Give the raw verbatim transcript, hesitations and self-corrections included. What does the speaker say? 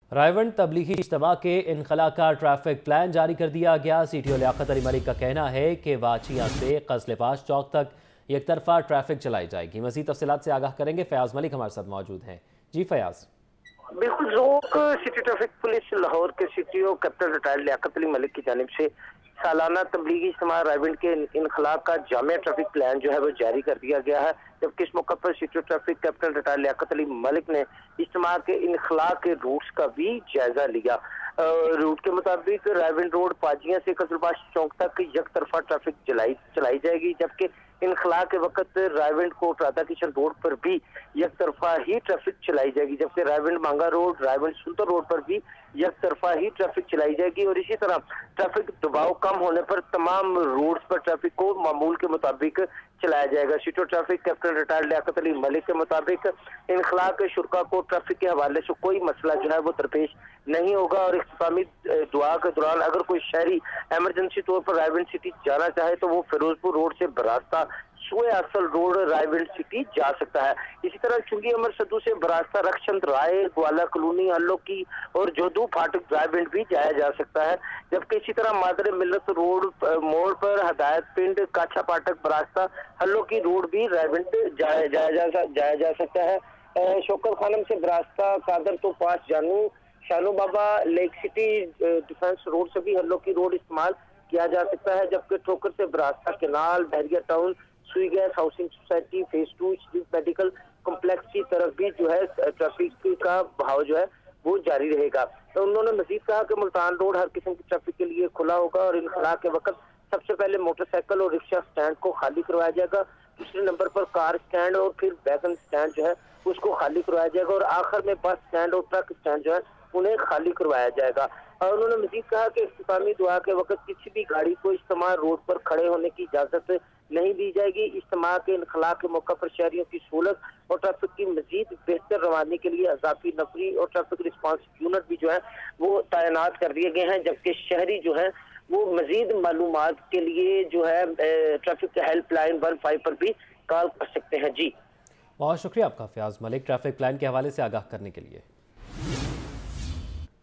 रायवंड तबलीगी इज्तिमा के इनखला का ट्रैफिक प्लान जारी कर दिया गया। C T O Liaquat Ali Malik का कहना है कि वाचिया से कज़लिबाश चौक तक एक तरफा ट्रैफिक चलाई जाएगी। मज़ीद तफसीलात से आगाह करेंगे फयाज मलिक हमारे साथ मौजूद हैं। जी फयाज। बिल्कुल, ज़ोक सिटी ट्रैफिक पुलिस लाहौर के C T O captain retired Liaquat Ali Malik की जानिब से सालाना तबलीगी इज्तिमा रायवंड के इनखला का जामिया ट्रैफिक प्लान जो है वो जारी कर दिया गया है। जबकि इस मौके पर city traffic captain retired Liaquat Ali Malik ने इज्तिमा के इनखला के रूट्स का भी जायजा लिया। रूट के मुताबिक रायवंड रोड पाजिया से कज़लिबाश चौक तक एक तरफा ट्रैफिक चलाई चलाई जाएगी, जबकि इनखला के वक्त रायवंड कोट राधा किशन रोड पर भी एक तरफा ही ट्रैफिक चलाई जाएगी, जबकि रायवंड मांगा रोड रायवंड सुल्तान रोड पर भी एक तरफा ही ट्रैफिक चलाई जाएगी। और इसी तरह ट्रैफिक दबाव कम होने पर तमाम रोड्स पर ट्रैफिक को मामूल के मुताबिक चलाया जाएगा। City traffic captain retired Liaquat Ali Malik के मुताबिक इनखला के शुरका को ट्रैफिक के हवाले से कोई मसला जो है वो दरपेश नहीं होगा। और इख्तितामी दुआ के दौरान अगर कोई शहरी एमरजेंसी तौर पर रायवंड सिटी जाना चाहे तो वो फिरोजपुर रोड से बरास्ता सुए असल रोड रायवंड सिटी जा सकता है। इसी तरह चुंगी अमर सदू से बरास्ता रक्षचंद राय ग्वाला कॉलोनी हल्लो की और जोधू फाटक रायवंड भी जाया जा सकता है। जबकि इसी तरह मादर मिल्लत रोड मोड़ पर हदायत पिंड काछा फाटक बरास्ता हल्लो की रोड भी रायवंड जाया जाया जा जाया जा सकता है। शोकर खानम से बरास्ता कादर तो पास जानू शानू बाबा लेक सिटी डिफेंस रोड से भी हल्लो की रोड इस्तेमाल किया जा सकता है। जबकि ठोकर से बरास्ता canal Bahria town Sui gas housing society phase two Sharif medical complex की तरफ भी जो है ट्रैफिक का बहाव जो है वो जारी रहेगा। तो उन्होंने मजीद कहा कि मुल्तान रोड हर किस्म की ट्रैफिक के लिए खुला होगा और इनखला के वक्त सबसे पहले मोटरसाइकिल और रिक्शा स्टैंड को खाली करवाया जाएगा, दूसरे नंबर पर कार स्टैंड और फिर वैगन स्टैंड जो है उसको खाली करवाया जाएगा और आखिर में बस स्टैंड और ट्रक स्टैंड जो है उन्हें खाली करवाया जाएगा। और उन्होंने मजीद कहा कि इख्तितामी दुआ के वक्त किसी भी गाड़ी को इज्तिमा रोड पर खड़े होने की इजाजत नहीं दी जाएगी। इज्तिमा के इनखला के मौके पर शहरियों की सहूलत और ट्रैफिक की मजीद बेहतर रवानी के लिए अजाफी नफरी और ट्रैफिक रिस्पांस यूनिट भी जो है वो तैनात कर दिए गए हैं। जबकि शहरी जो है वो मजीद मालूमात के लिए जो है ट्रैफिक हेल्पलाइन वन फाइव पर भी कॉल कर सकते हैं। जी बहुत शुक्रिया आपका फयाज मलिक ट्रैफिक प्लान के हवाले से आगाह करने के लिए।